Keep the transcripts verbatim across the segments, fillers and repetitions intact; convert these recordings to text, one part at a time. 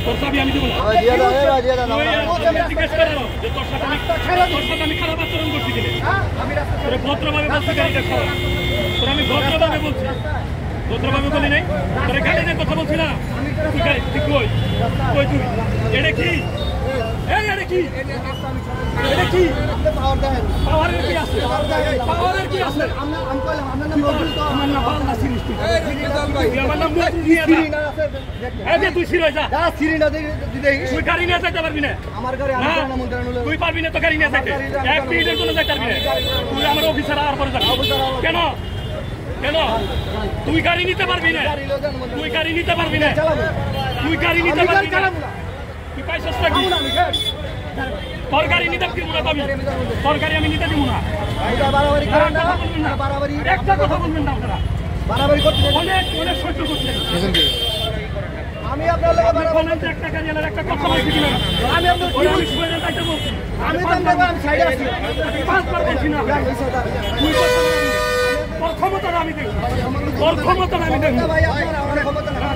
তোর চাবি আমি দেবো না। জিজ্ঞেস করো যে তোর সাথে আমি তোর সাথে আমি খারাপ আচরণ করছি কিনে। তোরা ভদ্রভাবে বলছি গাড়িটা খারাপ। তোর আমি ভদ্রভাবে বলছি, ভদ্রভাবে বলি নাই। তোর গাড়ি নিয়ে কথা বলছি না। তুই গাড়ি তুই কই কই তুই এটা কি? এই এটা কি? এটা কি? পাওয়ারের কি আছে? পাওয়ারের কি আছে? আমার নাম বাংলা সিরিজ। আমার নাম এই তুই সিরিজ যা তুই গাড়ি নিয়ে যাইতে পারবি না। তুই পারবি না তো গাড়ি নিয়ে যাইতে। এক মিনিটের জন্য যাইতে পারবি না। তুই আমার অফিসার আর পরে যাবি কেন? কেন তুই গাড়ি নিতে পারবি না? তুই গাড়ি নিতে পারবি না। তুই গাড়ি নিতে পারবি না। তুই পাইছিস নাকি? তোর গাড়ি নিতে দিব না। আমি তোর গাড়ি আমি নিতে দিব না। একটা কথা বলবেন না আপনারা। অনেক অনেক সহ্য করছেন। আমি আপনার লোক বাড়াবাড়ি একটা গাড়ি আলার একটা কথা বলছি কিনা আমি আপনার কি বলছি বলেন তাইতে বলছি। আমি তো আমি সাইডে আছি। পাঁচবার বলছি না। তুই কথা বলবি না। তোর ক্ষমতা আমি দেখব। তোর ক্ষমতা আমি দেখব। ভাই আপনার আমার ক্ষমতা না।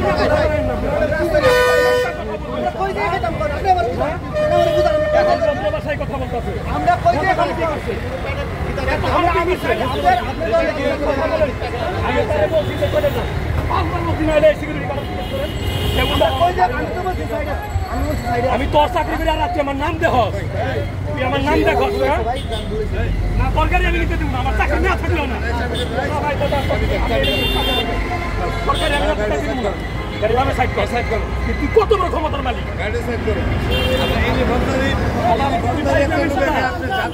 কই দিয়ে গেলাম কোন আপনি আমার কথা আমরা ভাষায় কথা বলতাছি। আমরা কই দিয়ে গেলাম কি করছে? আমরা আমি আপনার আপনি কথা বলেন। আমি তারে বলছি যে করে না। পাঁচবার বলছি না এই সিকিউরিটি গার্ড করেন। কেমনটা কই দিয়ে আমি তো বলছি সাইডে। আমি বলছি সাইডে। আমি তোর চাকরি করে আর রাখছি আমার নাম দেখো। তুই আমার নাম দেখো না। না সরকারি আমি নিতে দেব না। আমার চাকরি না থাকলেও না। ভাই কথা সরকারি আমি নিতে দেব না। গাড়ি ভাবে সাইড কর সাইড কর। তুই কত বড় ক্ষমতার মালিক? গাড়ি সাইড করো। আপনি এই যে ভদ্রী